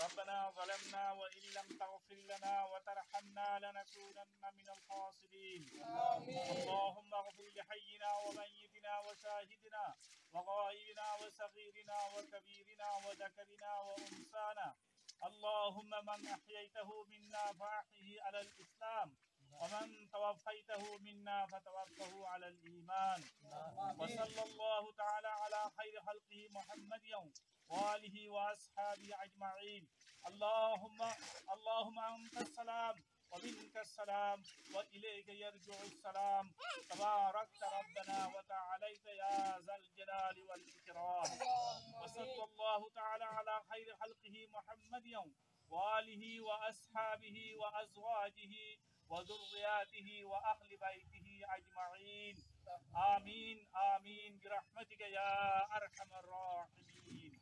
ربنا ظلمنا وإن لم تغفر لنا وترحمنا لنكونن من الخاسرين. اللهم اغفر لحينا وميتنا وشاهدنا وغائبنا وصغيرنا وكبيرنا وذكرنا وأنثانا. اللهم من أحييته منا فأحيه على الإسلام، ومن توفيته منا فتوفه على الإيمان. وصلى الله تعالى على خير خلقه محمد وآله وأصحابه أجمعين. اللهم أنت السلام ومنك السلام وإليك يرجع السلام. تباركت ربنا وتعاليت يا ذا الجلال والإكرام. وصلى الله تعالى على خير خلقه محمد وآله وأصحابه وأزواجه وذرياته وأهل بيته أجمعين. آمين آمين برحمتك يا أرحم الراحمين.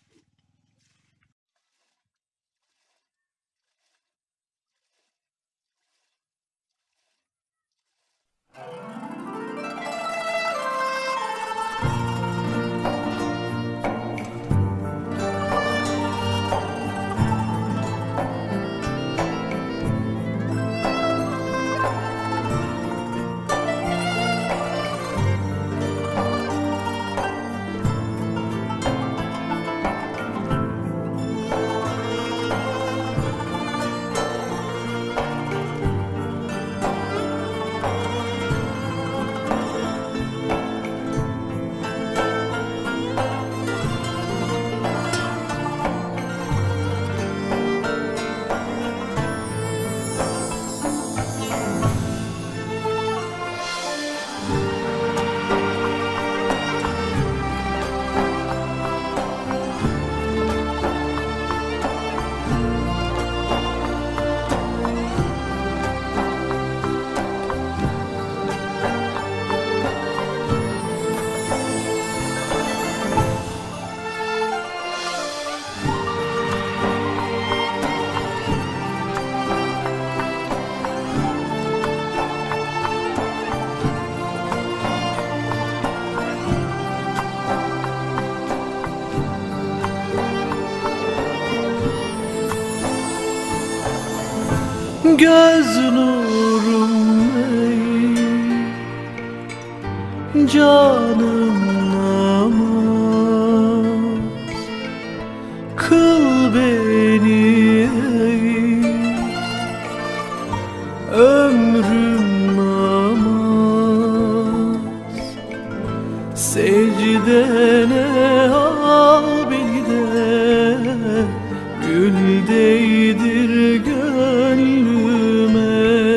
Göz nurum ey, canım namaz, kıl beni ey, ömrüm namaz, secdene al beni de, gül değdir gönlüme,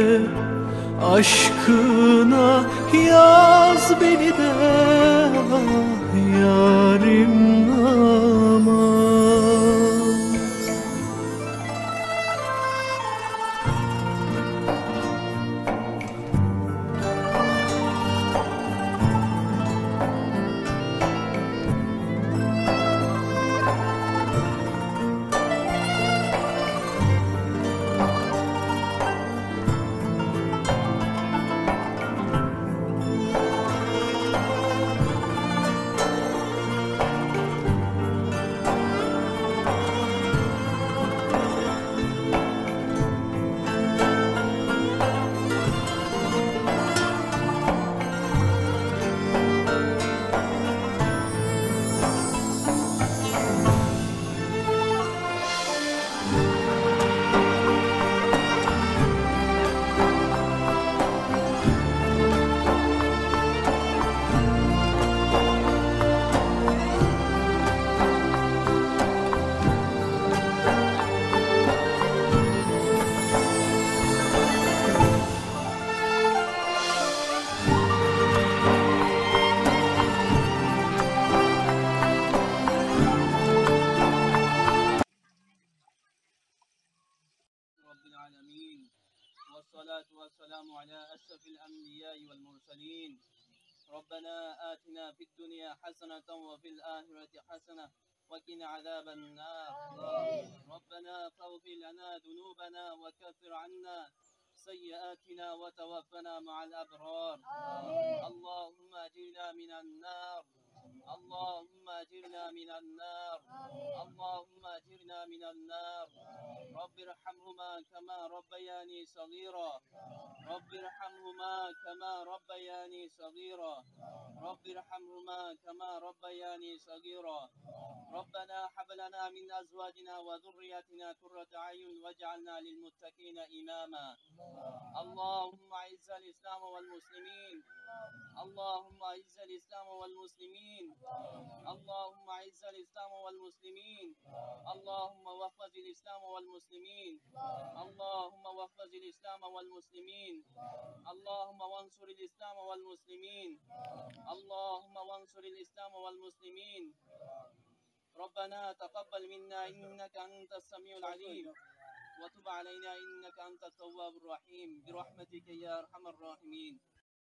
aşkına yaz beni de, yarim namaz. والصلاة والسلام على أشرف الأنبياء والمرسلين. ربنا آتنا في الدنيا حسنة وفي الآخرة حسنة وقنا عذاب النار. ربنا فاغفر لنا ذنوبنا وكفر عنا سيئاتنا وتوفنا مع الأبرار. اللهم أجرنا من النار. اللهم أجرنا من النار اللهم أجرنا من النار رب ارحمهما كما ربياني صغيرا رب ارحمهما كما ربياني صغيرا رب ارحمهما كما ربياني صغيرا ربنا هب لنا من أزواجنا وذرياتنا قرة أعين واجعلنا للمتقين إماما اللهم أعز الإسلام والمسلمين اللهم أعز الإسلام والمسلمين اللهم أعز الإسلام والمسلمين اللهم وفق الإسلام والمسلمين اللهم وفق الإسلام والمسلمين اللهم وانصر الإسلام والمسلمين اللهم وانصر الإسلام والمسلمين ربنا تقبل منا إنك أنت السميع العليم وتب علينا إنك أنت التواب الرحيم برحمتك يا أرحم الراحمين